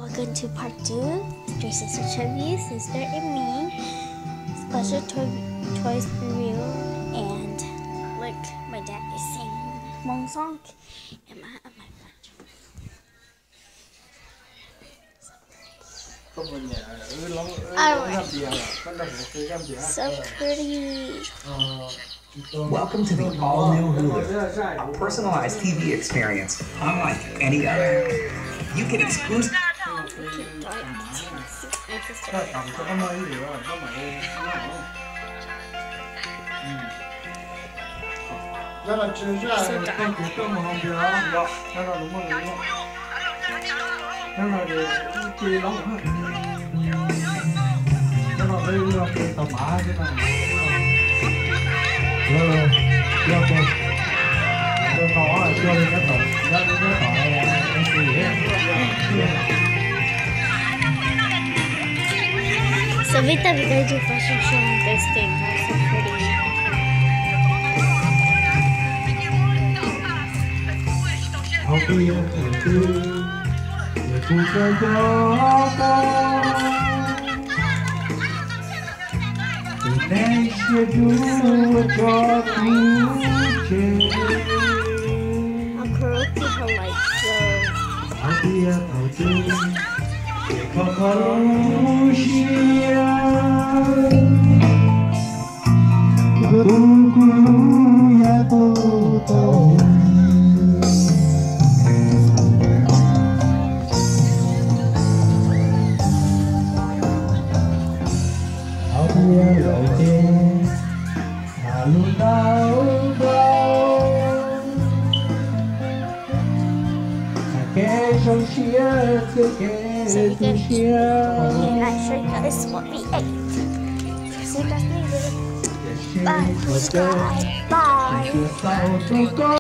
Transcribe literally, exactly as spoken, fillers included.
welcome to part two. Your sister trivia, sister and me. Special toy, toys review. And look, my dad is singing one song. And my, my so pretty. Welcome to the all-new Hulu, a personalized T V experience unlike any other. You can exclusive. So Vita, we gotta do fashion show with this thing. That's so pretty. I'll karaoke her like so. So we can and I show you guys what we ate. See you guys later. Bye. Bye. Bye.